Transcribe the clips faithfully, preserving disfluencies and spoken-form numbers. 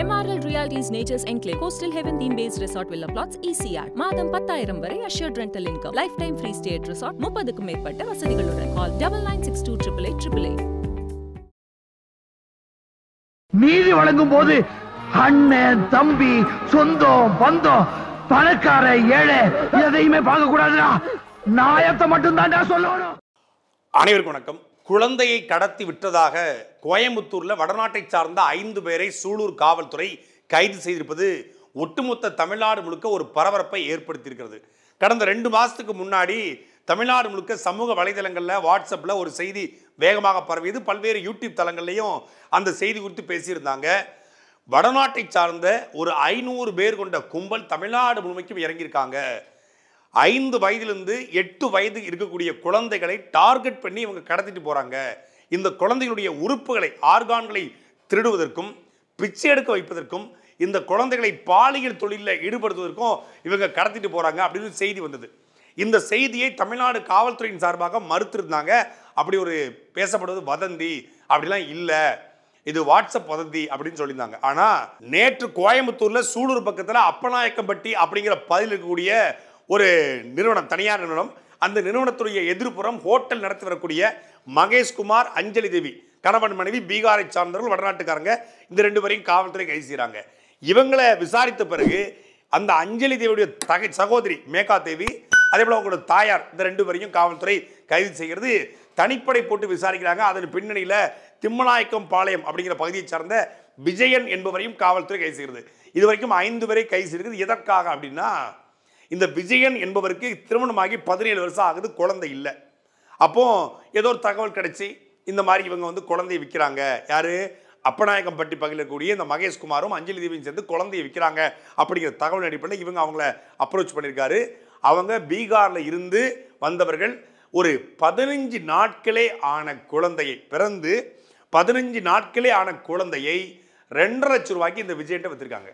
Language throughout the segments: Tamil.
M R L Realty's Nature's Enclave Coastal Heaven theme-based resort villa plots E C R. மாதம் பத்தாயிரம் வரை assured rental income. Lifetime free stay at resort. முப்பதுக்கும் மேற்பட்ட வசதிகளுடன். Call double nine six two triple eight triple eight. நீதி வழங்கும் போது அண்ணன் தம்பி சொந்தம் பந்தம் பணக்கார ஏழை எதையுமே பார்க்க கூடாதுடா. நாயத்தை மட்டும் தான் சொல்லணும். அனைவருக்கும் வணக்கம். குழந்தையை கடத்தி விட்டதாக கோயம்புத்தூர்ல வடநாட்டை சார்ந்த ஐந்து பேரை சூலூர் காவல்துறை கைது செய்திருப்பது ஒட்டுமொத்த தமிழ்நாடு முழுக்க ஒரு பரபரப்பை ஏற்படுத்தியிருக்கிறது. கடந்த ரெண்டு மாசத்துக்கு முன்னாடி தமிழ்நாடு முழுக்க சமூக வலைதளங்களில் வாட்ஸ்அப்பில் ஒரு செய்தி வேகமாக பரவியது. பல்வேறு யூடியூப் தளங்கள்லையும் அந்த செய்தி குறித்து பேசியிருந்தாங்க. வடநாட்டை சார்ந்த ஒரு ஐநூறு பேர் கொண்ட கும்பல் தமிழ்நாடு முழுமைக்கும் இறங்கியிருக்காங்க. ஐந்து வயதிலிருந்து எட்டு வயது இருக்கக்கூடிய குழந்தைகளை டார்கெட் பண்ணி இவங்க கடத்திட்டு போறாங்க. இந்த குழந்தைகளுடைய உறுப்புகளை ஆர்கான்களை திருடுவதற்கும் பிச்சை எடுக்க வைப்பதற்கும் இந்த குழந்தைகளை பாலியல் தொழிலில் ஈடுபடுத்துவதற்கும் இவங்க கடத்திட்டு போறாங்க அப்படின்னு செய்தி வந்தது. இந்த செய்தியை தமிழ்நாடு காவல்துறையின் சார்பாக மறுத்திருந்தாங்க. அப்படி ஒரு பேசப்படுவது வதந்தி அப்படிலாம் இல்லை, இது வாட்ஸ்அப் வதந்தி அப்படின்னு சொல்லியிருந்தாங்க. ஆனா நேற்று கோயம்புத்தூர்ல சூலூர் பக்கத்துல அப்பநாயக்கம்பட்டி அப்படிங்கிற பதில் இருக்கக்கூடிய ஒரு நிறுவனம், தனியார் நிறுவனம், அந்த நிறுவனத்துடைய எதிர்ப்புறம் ஹோட்டல் நடத்தி வரக்கூடிய மகேஷ்குமார், அஞ்சலி தேவி, கணவன் மனைவி, பீகாரை சார்ந்தவர்கள், வடநாட்டுக்காரங்க, இந்த ரெண்டு பேரையும் காவல்துறை கைது செய்கிறாங்க. இவங்களை விசாரித்த பிறகு அந்த அஞ்சலி தேவியுடைய தகை சகோதரி மேகா தேவி, அதே போல அவங்களோட தாயார், இந்த ரெண்டு பேரையும் காவல்துறை கைது செய்கிறது. தனிப்படை போட்டு விசாரிக்கிறாங்க. அதன் பின்னணியில் திம்மநாயக்கம் பாளையம் அப்படிங்கிற பகுதியை சார்ந்த விஜயன் என்பவரையும் காவல்துறை கைது செய்கிறது. இதுவரைக்கும் ஐந்து பேரை கைது செய்கிறது. எதற்காக அப்படின்னா, இந்த விஜயன் என்பவருக்கு திருமணமாகி பதினேழு வருஷம் ஆகுது, குழந்தை இல்லை. அப்போ ஏதோ ஒரு தகவல் கிடைச்சி இந்த மாதிரி இவங்க வந்து குழந்தையை விற்கிறாங்க. யாரு? அப்பநாயக்கம்பட்டி பகுதியில் இருக்கக்கூடிய இந்த மகேஷ்குமாரும் அஞ்சலி தேவியும் சேர்ந்து குழந்தையை விற்கிறாங்க அப்படிங்கிற தகவல் அடிப்படையில் இவங்க அவங்கள அப்ரோச் பண்ணியிருக்காரு. அவங்க பீகாரில் இருந்து வந்தவர்கள். ஒரு பதினஞ்சு நாட்களே ஆன குழந்தையை, பிறந்து பதினஞ்சு நாட்களே ஆன குழந்தையை ரெண்டரை லட்சம் ரூபாய்க்கு இந்த விஜயன்ட்ட விற்றுருக்காங்க.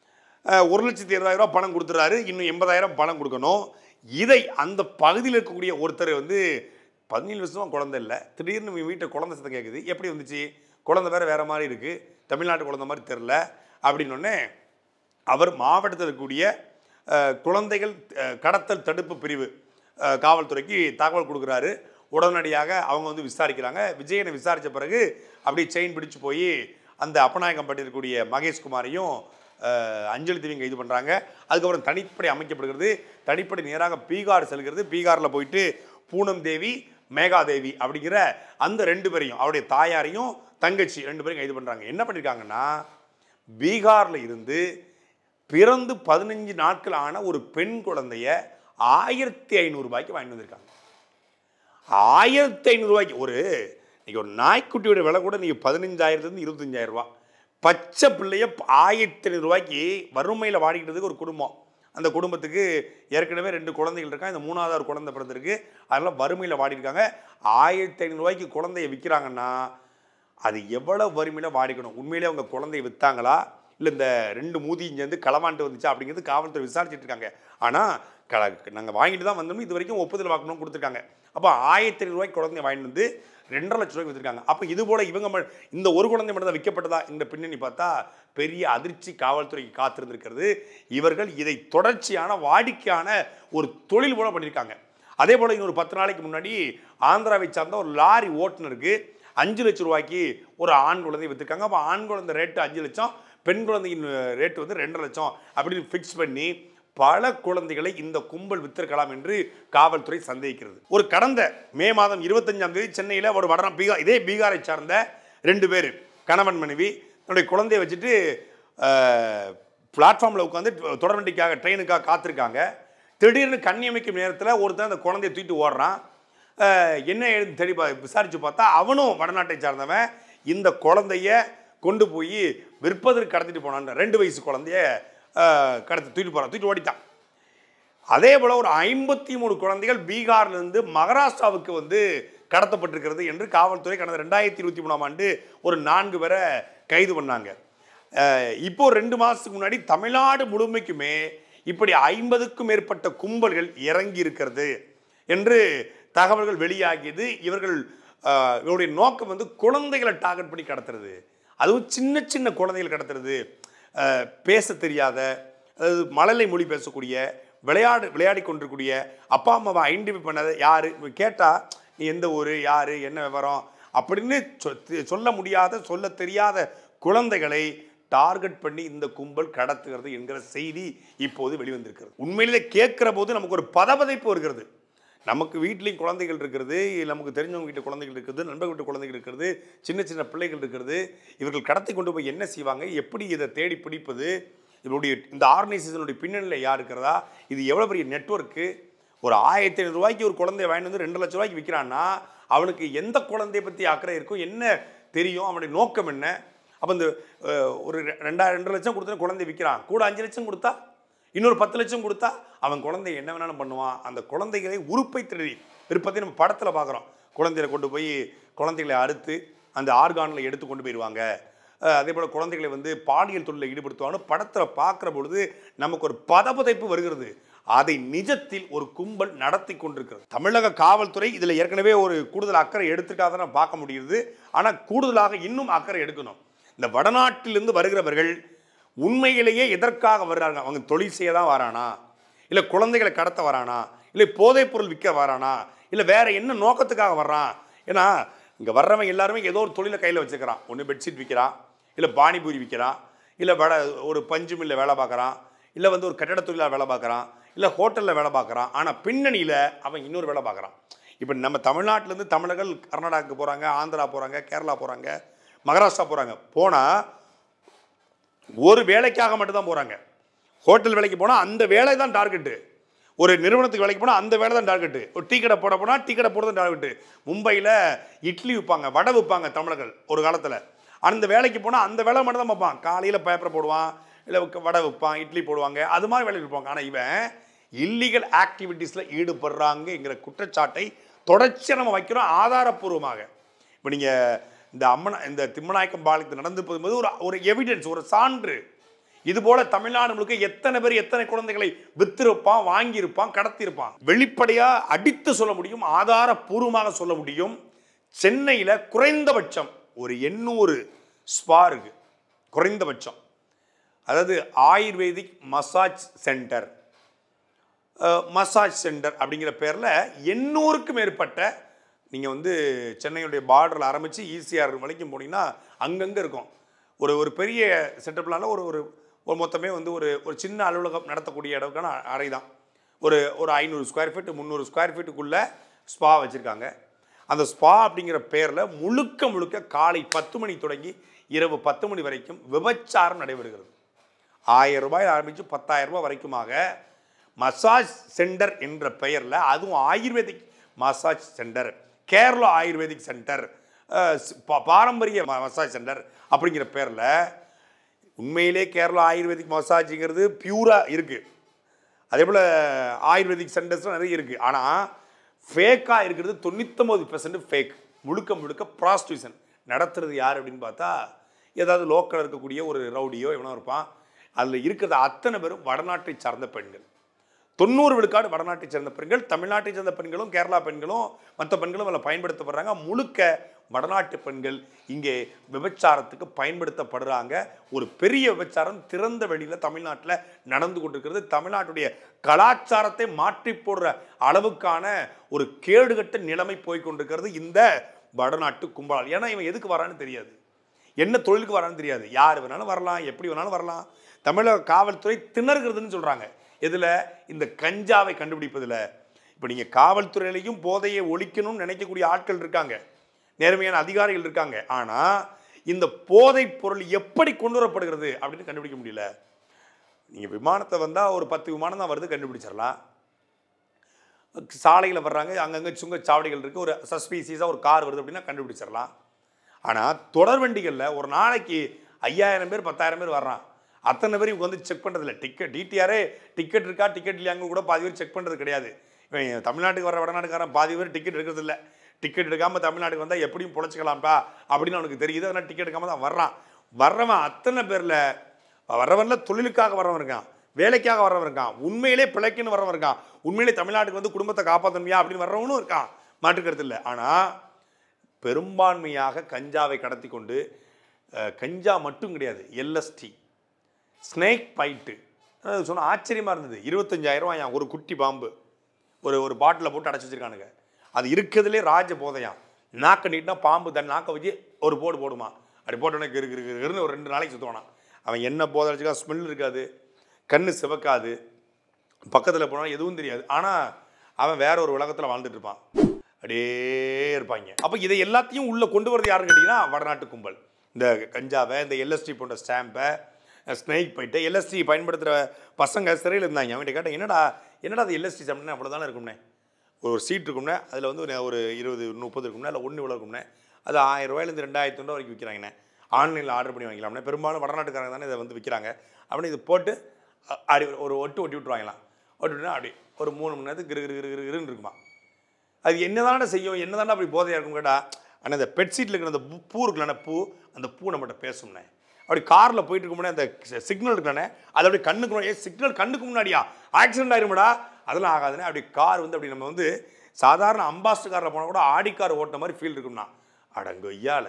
ஒரு லட்சத்தி இருபதாயிரம் ரூபாய் பணம் கொடுத்துறாரு. இன்னும் எண்பதாயிரம் பணம் கொடுக்கணும். இதை அந்த பகுதியில் இருக்கக்கூடிய ஒருத்தர் வந்து பதினேழு வருஷமாக குழந்தை இல்லை, திடீர்னு வீட்டை குழந்தை சத்தம் கேட்குது, எப்படி வந்துச்சு, குழந்தை வேறு வேறு மாதிரி இருக்குது, தமிழ்நாட்டு குழந்தை மாதிரி தெரில அப்படின்னொடனே அவர் மாவட்டத்தில் இருக்கக்கூடிய குழந்தைகள் கடத்தல் தடுப்பு பிரிவு காவல்துறைக்கு தகவல் கொடுக்குறாரு. உடனடியாக அவங்க வந்து விசாரிக்கிறாங்க. விஜயனை விசாரித்த பிறகு அப்படி செயின் பிடிச்சு போய் அந்த அப்பநாயக்கம்பட்டி இருக்கக்கூடிய மகேஷ்குமாரையும் அஞ்சலி தேவியும் கைது பண்ணுறாங்க. அதுக்கப்புறம் தனிப்படை அமைக்கப்படுகிறது. தனிப்படை நேராக பீகார் செல்கிறது. பீகாரில் போயிட்டு பூனம் தேவி, மேகா தேவி அப்படிங்கிற அந்த ரெண்டு பேரையும், அவருடைய தாயாரையும் தங்கச்சி ரெண்டு பேரையும் கைது பண்ணுறாங்க. என்ன பண்ணியிருக்காங்கன்னா, பீகாரில் இருந்து பிறந்து பதினஞ்சு நாட்கள் ஆன ஒரு பெண் குழந்தைய ஆயிரத்தி ஐநூறு ரூபாய்க்கு வாங்கிட்டு வந்திருக்காங்க. ஆயிரத்தி ஐநூறு ரூபாய்க்கு ஒரு இன்னைக்கு ஒரு நாய்க்குட்டியோட விலை கூட நீங்கள் பதினஞ்சாயிரத்துலேருந்து இருபத்தஞ்சாயிரம் ரூபா. பச்சை பிள்ளைய ஆயிரத்தி ஐநூறு ரூபாய்க்கு வறுமையில் வாடிக்கிட்டதுக்கு ஒரு குடும்பம். அந்த குடும்பத்துக்கு ஏற்கனவே ரெண்டு குழந்தைகள் இருக்காங்க. இந்த மூணாவது ஒரு குழந்தை பிறந்திருக்கு. அதெல்லாம் வறுமையில் வாடிருக்காங்க. ஆயிரத்தி ஐநூறு ரூபாய்க்கு குழந்தைய விற்கிறாங்கன்னா அது எவ்வளோ வறுமையில் வாடிக்கணும். உண்மையிலே அவங்க குழந்தைய விற்றாங்களா இல்லை இந்த ரெண்டு மூதியும் சேர்ந்து களவாண்டு வந்துச்சா அப்படிங்கிறது காவல்துறை விசாரிச்சுட்டு இருக்காங்க. ஆனால் க நாங்கள் வாங்கிட்டு தான் வந்தோம்னு இது வரைக்கும் ஒப்புதல் வாக்கணும் கொடுத்துருக்காங்க. அப்போ ஆயிரத்தி ஐநூறு ரூபாய்க்கு குழந்தைய வாங்கிட்டு வந்து ரெண்டரை லட்ச ரூபாய்க்கு விற்றுருக்காங்க. அப்போ இது போல் இவங்க இந்த ஒரு குழந்தை மட்டும் தான் விற்கப்பட்டதா இந்த பின்னணி பார்த்தா பெரிய அதிர்ச்சி காவல்துறைக்கு காத்திருந்திருக்கிறது. இவர்கள் இதை தொடர்ச்சியான வாடிக்கையான ஒரு தொழில் போல பண்ணியிருக்காங்க. அதே போல் இன்னொரு பத்து நாளைக்கு முன்னாடி ஆந்திராவை சார்ந்த ஒரு லாரி ஓட்டுநருக்கு அஞ்சு லட்சம் ரூபாய்க்கு ஒரு ஆண் குழந்தை விற்றுருக்காங்க. அப்போ ஆண் குழந்தை ரேட்டு அஞ்சு லட்சம், பெண் குழந்தையின் ரேட்டு வந்து ரெண்டரை லட்சம் அப்படின்னு ஃபிக்ஸ் பண்ணி பல குழந்தைகளை இந்த கும்பல் வித்திருக்கலாம் என்று காவல்துறை சந்தேகிக்கிறது. ஒரு கடந்த மே மாதம் இருபத்தஞ்சாம் தேதி சென்னையில் ஒரு வட பீகார் இதே பீகாரை சார்ந்த ரெண்டு பேர் கணவன் மனைவி தன்னுடைய குழந்தையை வச்சுட்டு பிளாட்ஃபார்மில் உட்காந்து தொடர்வண்டிக்காக ட்ரெயினுக்காக காத்திருக்காங்க. திடீர்னு கண்ணி அமைக்கும் நேரத்தில் ஒருத்தன் அந்த குழந்தையை தூக்கிட்டு ஓடுறான். என்ன எழுந்து தேடி விசாரித்து பார்த்தா அவனும் வடநாட்டை சார்ந்தவன். இந்த குழந்தைய கொண்டு போய் விற்பதற்கு கடத்திட்டு போனான். ரெண்டு வயசு குழந்தைய கடத்தி தூக்கிட்டு போகிறான், தூக்கிட்டு ஓடிட்டான். அதே போல் ஒரு ஐம்பத்தி மூணு குழந்தைகள் பீகார்லேருந்து மகாராஷ்டிராவுக்கு வந்து கடத்தப்பட்டிருக்கிறது என்று காவல்துறை கடந்த ரெண்டாயிரத்தி இருபத்தி மூணாம் ஆண்டு ஒரு நான்கு பேரை கைது பண்ணாங்க. இப்போ ரெண்டு மாதத்துக்கு முன்னாடி தமிழ்நாடு முழுமைக்குமே இப்படி ஐம்பதுக்கும் மேற்பட்ட கும்பல்கள் இறங்கி இருக்கிறது என்று தகவல்கள் வெளியாகியது. இவர்கள் இவருடைய நோக்கம் வந்து குழந்தைகளை டார்கெட் பண்ணி கடத்துறது, அதுவும் சின்ன சின்ன குழந்தைகள் கடத்துறது. பேச தெரியாத, அதாவது மழலை மொழி பேசக்கூடிய, விளையாடு விளையாடி கொண்டிருக்கூடிய, அப்பா அம்மாவை ஐடென்டிஃபை பண்ணாத யார் கேட்டால் நீ எந்த ஊர், யார், என்ன விவரம் அப்படின்னு சொல்ல முடியாத, சொல்ல தெரியாத குழந்தைகளை டார்கெட் பண்ணி இந்த கும்பல் கடத்துகிறது என்கிற செய்தி இப்போது வெளிவந்திருக்கிறது. உண்மையிலே கேட்கிற போது நமக்கு ஒரு பதபதைப்பு வருகிறது. நமக்கு வீட்லேயும் குழந்தைகள் இருக்கிறது, நமக்கு தெரிஞ்சவங்க வீட்டு குழந்தைகள் இருக்கிறது, நண்பர்கள் வீட்டு குழந்தைகள் இருக்கிறது, சின்ன சின்ன பிள்ளைகள் இருக்கிறது. இவர்கள் கடத்தி கொண்டு போய் என்ன செய்வாங்க, எப்படி இதை தேடி பிடிப்பது, இதனுடைய இந்த ஆர்கனைசேஷனுடைய பின்னணியில் யார் இருக்கிறதா, இது எவ்வளோ பெரிய நெட்வொர்க்கு. ஒரு ஆயிரத்தி ஐநூறு ரூபாய்க்கு ஒரு குழந்தைய வாங்கிட்டு வந்து ரெண்டு லட்ச ரூபாய்க்கு விற்கிறான்னா அவனுக்கு எந்த குழந்தைய பற்றி அக்கறை இருக்கும், என்ன தெரியும், அவனுடைய நோக்கம் என்ன. அப்போ இந்த ஒரு ரெண்டாயிரம் ரெண்டு லட்சம் கொடுத்தா குழந்தை விற்கிறான், கூட அஞ்சு லட்சம் கொடுத்தா, இன்னொரு பத்து லட்சம் கொடுத்தா அவன் குழந்தை என்ன வேணாலும் பண்ணுவான். அந்த குழந்தைகளை உறுப்பை திருடி விருப்பத்தை நம்ம படத்தில் பார்க்குறோம். குழந்தைகளை கொண்டு போய் குழந்தைகளை அறுத்து அந்த ஆர்கானில் எடுத்து கொண்டு போயிடுவாங்க. அதே போல் குழந்தைகளை வந்து பாலியல் தொழிலில் ஈடுபடுத்துவான்னு படத்தில் பார்க்குற பொழுது நமக்கு ஒரு பதபதைப்பு வருகிறது. அதை நிஜத்தில் ஒரு கும்பல் நடத்தி கொண்டிருக்கிறது. தமிழக காவல்துறை இதில் ஏற்கனவே ஒரு கூடுதல் அக்கறை எடுத்துக்காத பார்க்க முடியுது. ஆனால் கூடுதலாக இன்னும் அக்கறை எடுக்கணும். இந்த வடநாட்டிலிருந்து வருகிறவர்கள் உண்மையிலேயே எதற்காக வர்றாங்க? அவங்க தொழில் செய்ய தான் வரானா, இல்லை குழந்தைகளை கடத்த வரானா, இல்லை போதைப் பொருள் விற்க வரானா, இல்லை வேற என்ன நோக்கத்துக்காக வர்றான்? ஏன்னா இங்கே வர்றவன் எல்லாருமே ஏதோ ஒரு தொழிலை கையில் வச்சுக்கிறான். ஒன்று பெட்ஷீட் விற்கிறான், இல்லை பானிபூரி விற்கிறான், இல்லை வட ஒரு பஞ்சு மில்லில் வேலை பார்க்குறான், இல்லை வந்து ஒரு கட்டட தொழிலாக வேலை பார்க்குறான், இல்லை ஹோட்டலில் வேலை பார்க்குறான். ஆனால் பின்னணியில் அவன் இன்னொரு வேலை பார்க்குறான். இப்போ நம்ம தமிழ்நாட்டிலேருந்து தமிழர்கள் கர்நாடகாவுக்கு போகிறாங்க, ஆந்திரா போகிறாங்க, கேரளா போகிறாங்க, மகாராஷ்டிரா போகிறாங்க. போனால் ஒரு வேலைக்காக மட்டும்தான் போகிறாங்க. ஹோட்டல் வேலைக்கு போனால் அந்த வேலை தான் டார்கெட்டு. ஒரு நிறுவனத்துக்கு வேலைக்கு போனால் அந்த வேலை தான் டார்கெட்டு. ஒரு டீ கடை போட போனால் டீ கடை போடுறது டார்கெட்டு. மும்பையில் இட்லி விற்பாங்க, வடை விற்பாங்க தமிழர்கள் ஒரு காலத்தில். அந்த வேலைக்கு போனால் அந்த வேலை மட்டும் தான் பார்ப்பான். காலையில் பேப்பரை போடுவான், இல்லை வடை விற்பான், இட்லி போடுவாங்க, அது மாதிரி வேலைக்கு விற்பாங்க. ஆனால் இவன் இல்லீகல் ஆக்டிவிட்டீஸில் ஈடுபடுறாங்கிற குற்றச்சாட்டை தொடர்ச்சியாக நம்ம வைக்கிறோம் ஆதாரப்பூர்வமாக. இப்போ நீங்கள் இந்த அம்மனா இந்த திம்மநாயக்கம் பாலத்தில் நடந்து போகும்போது ஒரு ஒரு எவிடன்ஸ், ஒரு சான்று. இதுபோல தமிழ்நாடு முழுக்க எத்தனை பேர் எத்தனை குழந்தைகளை வித்திருப்பான், வாங்கியிருப்பான், கடத்தியிருப்பான். வெளிப்படையாக அடித்து சொல்ல முடியும், ஆதாரப்பூர்வமாக சொல்ல முடியும். சென்னையில் குறைந்தபட்சம் ஒரு எண்ணூறு ஸ்பா இருக்கு, குறைந்தபட்சம். அதாவது ayurvedic massage centre, massage centre அப்படிங்கிற பேரில் எண்ணூறுக்கும் மேற்பட்ட, நீங்கள் வந்து சென்னையுடைய பார்டரில் ஆரம்பித்து ஈசிஆர் வரைக்கும் போனீங்கன்னா அங்கங்கே இருக்கும். ஒரு ஒரு பெரிய செட்டப்னால ஒரு ஒரு ஒரு மொத்தமே வந்து ஒரு ஒரு சின்ன அலுவலகம் நடத்தக்கூடிய இடத்துக்கான அறை தான். ஒரு ஒரு ஐநூறு ஸ்கொயர் ஃபீட் முந்நூறு ஸ்கொயர் ஃபீட்டுக்குள்ளே ஸ்பா வச்சுருக்காங்க. அந்த ஸ்பா அப்படிங்கிற பேரில் முழுக்க முழுக்க காலை பத்து மணி தொடங்கி இரவு பத்து மணி வரைக்கும் விபச்சாரம் நடைபெறுகிறது. ஆயிரம் ரூபாய் ஆரம்பித்து பத்தாயிரம் ரூபாய் வரைக்குமாக மசாஜ் சென்டர் என்ற பெயரில், அதுவும் ayurvedic massage centre, Kerala ayurvedic centre, பாரம்பரிய மசாஜ் சென்டர் அப்படிங்கிற பேரில் உண்மையிலே கேரளா ஆயுர்வேதிக் மசாஜுங்கிறது பியூராக இருக்குது. அதே போல் ஆயுர்வேதிக் சென்டர்ஸ்லாம் நிறைய இருக்குது. ஆனால் ஃபேக்காக இருக்கிறது தொண்ணூத்தொம்பது பெர்சன்ட் ஃபேக். முழுக்க முழுக்க ப்ராஸ்டியூஷன் நடத்துறது யார் அப்படின்னு பார்த்தா ஏதாவது லோக்கலில் இருக்கக்கூடிய ஒரு ரவுடியோ எவனோ இருப்பான். அதில் இருக்கிறது அத்தனை பேரும் வடநாட்டை சார்ந்த பெண்கள். தொண்ணூறு விழுக்காடு வடநாட்டை சேர்ந்த பெண்கள். தமிழ்நாட்டை சேர்ந்த பெண்களும் கேரளா பெண்களும் மற்ற பெண்களும் அதில் பயன்படுத்தப்படுறாங்க. முழுக்க வடநாட்டு பெண்கள் இங்கே விபச்சாரத்துக்கு பயன்படுத்தப்படுறாங்க. ஒரு பெரிய விபச்சாரம் திறந்த வெளியில் தமிழ்நாட்டில் நடந்து கொண்டிருக்கிறது. தமிழ்நாட்டுடைய கலாச்சாரத்தை மாற்றி போடுற அளவுக்கான ஒரு கேடுகட்ட நிலைமை போய்கொண்டிருக்கிறது இந்த வடநாட்டு கும்பலால். ஏன்னா இவன் எதுக்கு வரான்னு தெரியாது, என்ன தொழிலுக்கு வரான்னு தெரியாது. யார் வேணாலும் வரலாம், எப்படி வேணாலும் வரலாம். தமிழக காவல்துறை திணறுகிறதுன்னு சொல்கிறாங்க. இதில் இந்த கஞ்சாவை கண்டுபிடிப்பதில். இப்போ நீங்கள் காவல்துறையிலையும் போதையை ஒழிக்கணும்னு நினைக்கக்கூடிய ஆட்கள் இருக்காங்க, நேர்மையான அதிகாரிகள் இருக்காங்க. ஆனால் இந்த போதைப் பொருள் எப்படி கொண்டு வரப்படுகிறது அப்படின்னு கண்டுபிடிக்க முடியல. நீங்கள் விமானத்தை வந்தால் ஒரு பத்து விமானம் தான் வருது, கண்டுபிடிச்சிடலாம். சாலையில் வர்றாங்க, அங்கங்கே சுங்கச்சாவடிகள் இருக்குது, ஒரு சஸ்பீசியஸாக ஒரு கார் வருது அப்படின்னா கண்டுபிடிச்சிடலாம். ஆனால் தொடர் வண்டிகளில் ஒரு நாளைக்கு ஐயாயிரம் பேர் பத்தாயிரம் பேர் வர்றான். அத்தனை பேர் இவங்க வந்து செக் பண்ணுறதில்ல. டிக்கெட் டிடிஆரே டிக்கெட் இருக்கா டிக்கெட் இல்லையாங்க கூட பாதி பேர் செக் பண்ணுறது கிடையாது. இவன் தமிழ்நாட்டுக்கு வர வடநாட்டுக்காரன் பாதி பேர் டிக்கெட் எடுக்கிறது இல்லை. டிக்கெட் எடுக்காமல் தமிழ்நாட்டுக்கு வந்தால் எப்படியும் பொழைச்சிக்கலாம்ப்பா அப்படின்னு அவனுக்கு தெரியுது. அதனால் டிக்கெட் எடுக்காமல் தான் வர்றான். வர்றவன் அத்தனை பேரில் வர்றவனில் தொழிலுக்காக வர்றவன் இருக்கான், வேலைக்காக வர்றவன் இருக்கான், உண்மையிலே பிழைக்குன்னு வர்றவன் இருக்கான், உண்மையிலே தமிழ்நாட்டுக்கு வந்து குடும்பத்தை காப்பாற்றணுமையா அப்படின்னு வர்றவனும் இருக்கான், மாற்றுக்கிறது இல்லை. ஆனால் பெரும்பான்மையாக கஞ்சாவை கடத்தி கொண்டு, கஞ்சா மட்டும் கிடையாது, எல்எஸ்டி ஸ்னேக் பைட்டு சொன்ன ஆச்சரியமாக இருந்தது. இருபத்தஞ்சாயிரம் ரூபாயா ஒரு குட்டி பாம்பு, ஒரு ஒரு பாட்டிலில் போட்டு அடைச்சி வச்சிருக்கானுங்க. அது இருக்கிறதுலே ராஜ போதையாம். நாக்கை நீட்டினா பாம்பு தன் நாக்கை வச்சு ஒரு போடு போடுமா, அப்படி போட்டோன்னே இருக்கு இருக்குன்னு ஒரு ரெண்டு நாளைக்கு சுற்றுவானா. அவன் என்ன போதை அடிச்சுக்கா, ஸ்மெல் இருக்காது, கண்ணு சிவக்காது, பக்கத்தில் போனால் எதுவும் தெரியாது. ஆனால் அவன் வேற ஒரு உலகத்தில் வாழ்ந்துட்டு இருப்பான், அப்படியே இருப்பாங்க. அப்போ இதை எல்லாத்தையும் உள்ளே கொண்டு வரது யாருன்னு கேட்டிங்கன்னா வடநாட்டு கும்பல். இந்த கஞ்சாவை, இந்த எல்எஸ்டி போன்ற ஸ்டாம்பை, ஸ்னேக் பைட்டை, எல்எஸ்டி பயன்படுத்துகிற பசங்க சிறையில் இருந்தாங்க. அவன்கிட்ட கேட்டேன், என்னடா என்னடா அது எல்எஸ்டி சாப்பிட்னா அவ்வளோதானே இருக்கும்னே, ஒரு சீட் இருக்கும்னே, அதில் வந்து ஒரு இருபது முப்பது இருக்கும்னா, இல்லை ஒன்று இவ்வளோ இருக்கும்னே, அது ஆயிரம் ரூபாயிலேருந்து ரெண்டாயிரத்து ரூபா வரைக்கும் விற்கிறாங்கண்ணே, ஆன்லைனில் ஆர்டர் பண்ணி வாங்கிக்கலாம்னே, பெரும்பாலும் வடநாட்டுக்காரங்க தானே இதை வந்து விற்கிறாங்க. அப்படின்னு இது போட்டு அப்படி ஒரு ஒட்டு ஒட்டி விட்டுருவாங்களாம். ஒட்டுனா அப்படி ஒரு மூணு மணி நேரத்துக்கு கிரு கிரு கிரு கிருன்னு இருக்குமா. அது என்ன தானே செய்யும், என்ன தானே அப்படி போதையாக இருக்கும் கேட்டால், ஆனால் அந்த பெட் சீட்டில் இருக்கிற அந்த பூ இருக்குல்லண்ணே, பூ அந்த பூ நம்மகிட்ட பேசும்ண்ணே. அப்படி காரில் போயிட்டு இருக்க முன்னாடி அந்த சிக்னல் இருக்குண்ணே, அது அப்படி கண்ணுக்கு முன்னாடி, சிக்னல் கண்ணுக்கு முன்னாடியா ஆக்சிடென்ட் ஆயிருமாடா, அதெல்லாம் ஆகாதுண்ணே. அப்படி கார் வந்து அப்படி நம்ம வந்து சாதாரண அம்பாஸ்டர் காரில் போனால் கூட ஆடி கார் ஓட்டின மாதிரி ஃபீல் இருக்கும்னா, அடங்கு ஐயால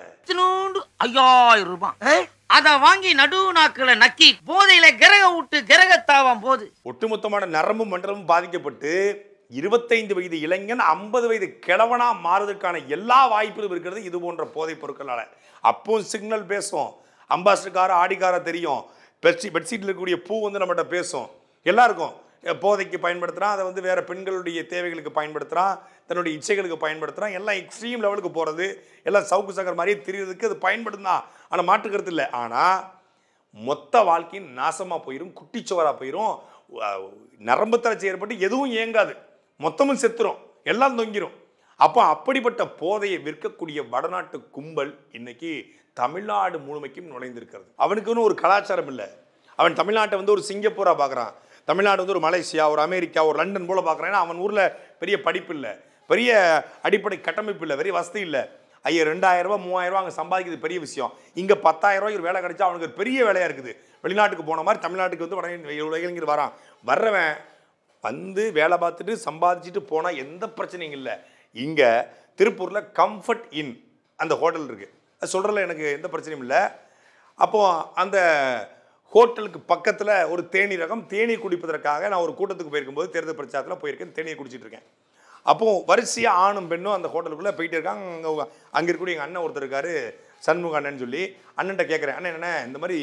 ஐயாயிரம் ரூபாய் அதை வாங்கி நடு நாக்குல நக்கி போதையில கிரக விட்டு கிரகத்தாவாம் போது ஒட்டுமொத்தமான நரம்பு மண்டலமும் பாதிக்கப்பட்டு இருபத்தைந்து வயது இளைஞன் ஐம்பது வயது கிழவனா மாறுவதற்கான எல்லா வாய்ப்புகளும் இருக்கிறது இது போன்ற போதைப் பொருட்களால. அப்போ சிக்னல் பேசும், அம்பாஸ்டர் கார ஆடிக்கார தெரியும், பெட்ஷீ பெட்ஷீட்டில் இருக்கக்கூடிய பூ வந்து நம்மகிட்ட பேசும். எல்லாருக்கும் போதைக்கு பயன்படுத்துகிறான், அதை வந்து வேறு பெண்களுடைய தேவைகளுக்கு பயன்படுத்துகிறான், தன்னுடைய இச்சைகளுக்கு பயன்படுத்துகிறான், எல்லாம் எக்ஸ்ட்ரீம் லெவலுக்கு போகிறது, எல்லாம் சவுக்கு சங்கர் மாதிரியே தெரியுறதுக்கு அது பயன்படுத்தான். ஆனால் மாற்றுக்கிறது இல்லை. ஆனால் மொத்த வாழ்க்கையும் நாசமாக போயிடும், குட்டிச்சுவராக போயிடும், நரம்பு தளர்ச்சி ஏற்பட்டு எதுவும் இயங்காது, மொத்தமும் செத்துரும், எல்லாம் தொங்கிரும். அப்போ அப்படிப்பட்ட போதையை விற்கக்கூடிய வடநாட்டு கும்பல் இன்னைக்கு தமிழ்நாடு முழுமைக்கும் நுழைந்திருக்கிறது. அவனுக்குன்னு ஒரு கலாச்சாரம் இல்லை. அவன் தமிழ்நாட்டை வந்து ஒரு சிங்கப்பூராக பார்க்குறான், தமிழ்நாடு வந்து ஒரு மலேசியா, ஒரு அமெரிக்கா, ஒரு லண்டன் போல பார்க்குறான். ஏன்னா அவன் ஊரில் பெரிய படிப்பு இல்லை, பெரிய அடிப்படை கட்டமைப்பு இல்லை, பெரிய வசதி இல்லை. ஐயா ரெண்டாயிரம் ரூபா மூவாயிரம் ரூபா அங்கே சம்பாதிக்கிறது பெரிய விஷயம். இங்கே பத்தாயிரம் ரூபாய் ஒரு வேலை கிடைச்சா அவனுக்கு ஒரு பெரிய வேலையாக இருக்குது. வெளிநாட்டுக்கு போன மாதிரி தமிழ்நாட்டுக்கு வந்து வட இளைஞர் வரான். வர்றவன் வந்து வேலை பார்த்துட்டு சம்பாதிச்சுட்டு போனால் எந்த பிரச்சனையும் இல்லை. இங்கே திருப்பூரில் கம்ஃபர்ட் இன் அந்த ஹோட்டல் இருக்குது, அது சொல்கிறதுல எனக்கு எந்த பிரச்சனையும் இல்லை. அப்போது அந்த ஹோட்டலுக்கு பக்கத்தில் ஒரு தேநீர் ரகம், தேநீர் குடிப்பதற்காக நான் ஒரு கூட்டத்துக்கு போயிருக்கும்போது தேர்தல் பிரச்சாரத்தில் போயிருக்கேன், தேநீர் குடிச்சிட்டு இருக்கேன். அப்போது வரிசையாக ஆணும் பெண்ணும் அந்த ஹோட்டலுக்குள்ளே போயிட்டு இருக்காங்க. அங்கே அங்கே இருக்கக்கூடிய எங்கள் அண்ணன் ஒருத்தர் இருக்கார், சண்முக அண்ணன் சொல்லி. அண்ணன்ட்ட கேட்குறேன், அண்ணன் என்ன இந்த மாதிரி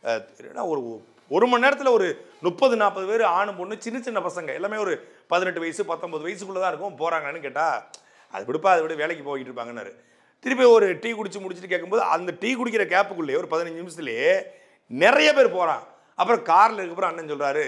ஒரு ஒரு மணி நேரத்தில் ஒரு முப்பது நாற்பது பேர் ஆணும் பொண்ணு, சின்ன சின்ன பசங்க எல்லாமே ஒரு பதினெட்டு வயசு பத்தொம்பது வயசுக்குள்ளே தான் இருக்கும், போகிறாங்கன்னு கேட்டால், அது விடுப்பா அதை விட வேலைக்கு போய்கிட்டு இருப்பாங்கன்னாரு. திருப்பி ஒரு டீ குடிச்சு முடிச்சுட்டு கேட்கும்போது அந்த டீ குடிக்கிற கேப்புக்குள்ளேயே ஒரு பதினஞ்சு நிமிஷத்துலேயே நிறைய பேர் போகிறான். அப்புறம் காரில் இருக்கப்பறம் அண்ணன் சொல்கிறாரு,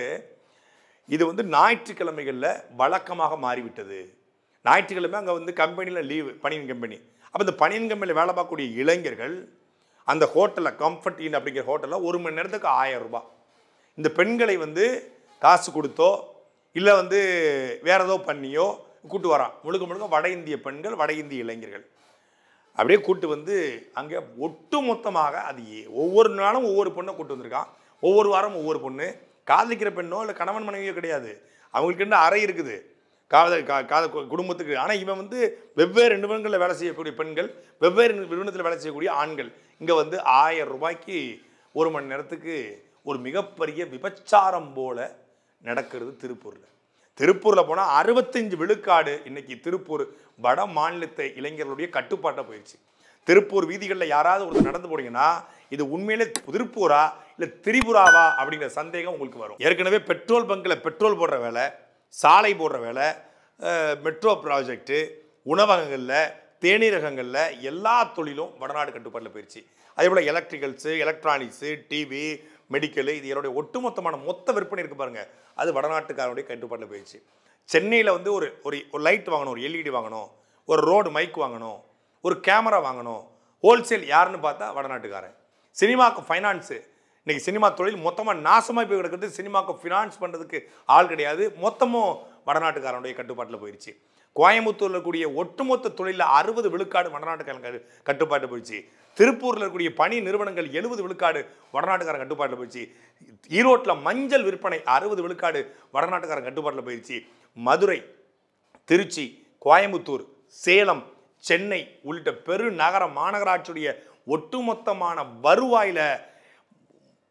இது வந்து ஞாயிற்றுக்கிழமைகளில் வழக்கமாக மாறிவிட்டது. ஞாயிற்றுக்கிழமை அங்கே வந்து கம்பெனியில் லீவு, பனியன் கம்பெனி. அப்போ இந்த பனியன் கம்பெனியில் வேலை பார்க்கக்கூடிய இளைஞர்கள் அந்த ஹோட்டலில் கம்ஃபர்ட் இன் அப்படிங்கிற ஹோட்டலில் ஒரு மணி நேரத்துக்கு ஆயிரம் ரூபாய் இந்த பெண்களை வந்து காசு கொடுத்தோ இல்லை வந்து வேற ஏதோ பண்ணியோ கூட்டு வரான். முழுக்க முழுக்க வட இந்திய பெண்கள், வட இந்திய இளைஞர்கள் அப்படியே கூட்டு வந்து அங்கே ஒட்டு மொத்தமாக அது ஒவ்வொரு நாளும் ஒவ்வொரு பொண்ணை கூட்டு வந்திருக்கான். ஒவ்வொரு வாரம் ஒவ்வொரு பொண்ணு, காதலிக்கிற பெண்ணோ இல்லை கணவன் மனைவியோ கிடையாது, அவங்களுக்கு என்ன அறை இருக்குது காதல் கா காத குடும்பத்துக்கு. ஆனால் இவன் வந்து வெவ்வேறு நிறுவனங்களில் வேலை செய்யக்கூடிய பெண்கள், வெவ்வேறு நிறுவனத்தில் வேலை செய்யக்கூடிய ஆண்கள் இங்கே வந்து ஆயிரம் ரூபாய்க்கு ஒரு மணி நேரத்துக்கு ஒரு மிகப்பெரிய விபச்சாரம் போல நடக்கிறது திருப்பூரில். திருப்பூரில் போனால் அறுபத்தஞ்சு விழுக்காடு இன்னைக்கு திருப்பூர் வட மாநிலத்தை இளைஞர்களுடைய கட்டுப்பாட்டை போயிடுச்சு. திருப்பூர் வீதிகளில் யாராவது ஒருத்தர் நடந்து போனீங்கன்னா இது உண்மையிலே திருப்பூரா இல்லை திரிபுராவா அப்படிங்கிற சந்தேகம் உங்களுக்கு வரும். ஏற்கனவே பெட்ரோல் பங்கில் பெட்ரோல் போடுற வேலை, சாலை போடுற வேலை, மெட்ரோ ப்ராஜெக்டு, உணவகங்களில், தேநீரகங்களில் எல்லா தொழிலும் வடநாடு கட்டுப்பாட்டில் போயிடுச்சு. அதே போல் எலக்ட்ரிக்கல்ஸு, எலக்ட்ரானிக்ஸு, டிவி, மெடிக்கலு, இது என்னுடைய ஒட்டுமொத்தமான மொத்த விற்பனை இருக்குது பாருங்கள், அது வடநாட்டுக்காரனுடைய கட்டுப்பாட்டில் போயிடுச்சு. சென்னையில் வந்து ஒரு ஒரு லைட் வாங்கணும், ஒரு எல்இடி வாங்கணும், ஒரு ரோடு மைக் வாங்கணும், ஒரு கேமரா வாங்கணும், ஹோல்சேல் யாருன்னு பார்த்தா வடநாட்டுக்காரன். சினிமாவுக்கு ஃபைனான்ஸு, இன்றைக்கி சினிமா தொழில் மொத்தமாக நாசமாக போய் கிடக்கிறது. சினிமாவுக்கு ஃபினான்ஸ் பண்ணுறதுக்கு ஆள் கிடையாது, மொத்தமும் வடநாட்டுக்காரனுடைய கட்டுப்பாட்டில் போயிடுச்சு. கோயம்புத்தூரில் இருக்கக்கூடிய ஒட்டுமொத்த தொழிலில் அறுபது விழுக்காடு வடநாட்டுக்காரன் கட்டுப்பாட்டு போயிடுச்சு. திருப்பூரில் இருக்கக்கூடிய பணி நிறுவனங்கள் எழுபது விழுக்காடு வடநாட்டுக்காரன் கட்டுப்பாட்டில் போயிடுச்சு. ஈரோட்டில் மஞ்சள் விற்பனை அறுபது விழுக்காடு வடநாட்டுக்காரன் கட்டுப்பாட்டில் போயிடுச்சு. மதுரை, திருச்சி, கோயம்புத்தூர், சேலம், சென்னை உள்ளிட்ட பெரு நகர மாநகராட்சியுடைய ஒட்டுமொத்தமான வருவாயில்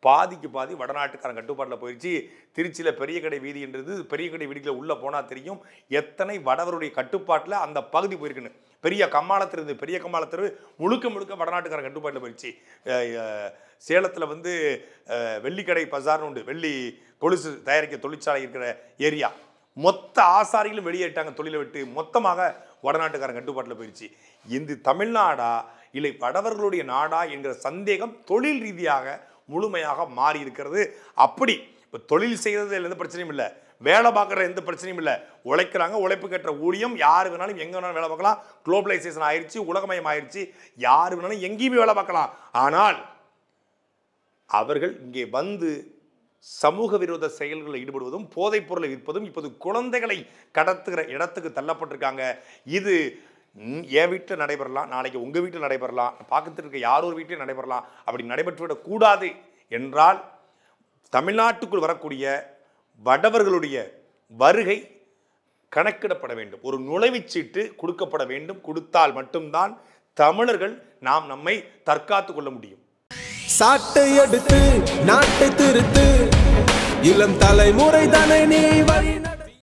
பாதிக்கு பாதி வடநாட்டுக்காரன் கட்டுப்பாட்டில் போயிடுச்சு. திருச்சியில் பெரிய கடை வீதின்றது பெரிய கடை வீதியில் உள்ளே போனால் தெரியும் எத்தனை வடவருடைய கட்டுப்பாட்டில் அந்த பகுதி போயிருக்குன்னு. பெரிய கம்மாளத்திலிருந்து பெரிய கம்மாளத்திற்கு முழுக்க முழுக்க வடநாட்டுக்காரன் கட்டுப்பாட்டில் போயிடுச்சு. சேலத்தில் வந்து வெள்ளிக்கடை பஜார்னு உண்டு, வெள்ளி கொலுசு தயாரிக்க தொழிற்சாலை இருக்கிற ஏரியா. மொத்த ஆசாரிகளும் வெளியேட்டாங்க தொழிலை விட்டு, மொத்தமாக வடநாட்டுக்காரன் கட்டுப்பாட்டில் போயிடுச்சு. இந்த தமிழ்நாடா இல்லை வடவர்களுடைய நாடா என்கிற சந்தேகம் தொழில் ரீதியாக முழுமையாக மாறி இருக்கிறது. அப்படி இப்போ தொழில் செய்கிறது எந்த பிரச்சனையும் இல்லை, வேலை பார்க்குற எந்த பிரச்சனையும் இல்லை. உழைக்கிறாங்க, உழைப்பு கட்டுற ஊழியம் யார் வேணாலும் எங்கே வேணாலும் வேலை பார்க்கலாம். குளோபலைசேஷன் ஆயிடுச்சு, உலகமயம் ஆயிடுச்சு, யார் வேணாலும் எங்கேயுமே வேலை பார்க்கலாம். ஆனால் அவர்கள் இங்கே வந்து சமூக விரோத செயல்களில் ஈடுபடுவதும் போதைப் பொருளை விற்பதும் இப்போது குழந்தைகளை கடத்துகிற இடத்துக்கு தள்ளப்பட்டிருக்காங்க. இது என் வீட்டில் நடைபெறலாம், நாளைக்கு உங்கள் வீட்டில் நடைபெறலாம், பார்க்கறதுக்கு இருக்க யாரோ ஒரு வீட்டில் நடைபெறலாம். அப்படி நடைபெற்றுவிடக்கூடாது என்றால் தமிழ்நாட்டுக்குள் வரக்கூடிய வடவர்களுடைய வருகை கணக்கிடப்பட வேண்டும். ஒரு நுழைவுச்சீட்டு கொடுக்கப்பட வேண்டும். கொடுத்தால் மட்டும்தான் தமிழர்கள் நாம் நம்மை தற்காத்து கொள்ள முடியும். சாட்டை எடுத்து நாட்டை திருத்து, இளம் தலைமுறை தானே நீ வழி